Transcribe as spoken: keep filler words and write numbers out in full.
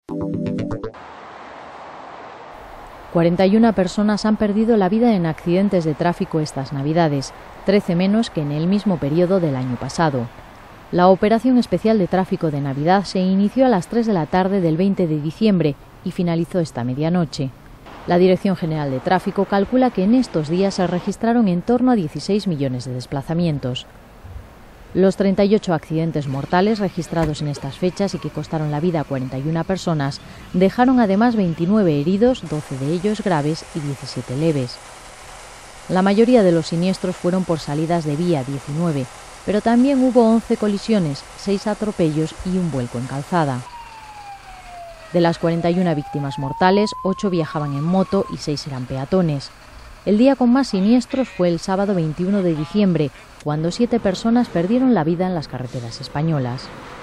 cuarenta y una personas han perdido la vida en accidentes de tráfico estas Navidades, trece menos que en el mismo periodo del año pasado. La operación especial de tráfico de Navidad se inició a las tres de la tarde del veinte de diciembre y finalizó esta medianoche. La Dirección General de Tráfico calcula que en estos días se registraron en torno a dieciséis millones de desplazamientos. Los treinta y ocho accidentes mortales registrados en estas fechas y que costaron la vida a cuarenta y una personas dejaron además veintinueve heridos, doce de ellos graves y diecisiete leves. La mayoría de los siniestros fueron por salidas de vía, diecinueve, pero también hubo once colisiones, seis atropellos y un vuelco en calzada. De las cuarenta y una víctimas mortales, ocho viajaban en moto y seis eran peatones. El día con más siniestros fue el sábado veintiuno de diciembre, cuando siete personas perdieron la vida en las carreteras españolas.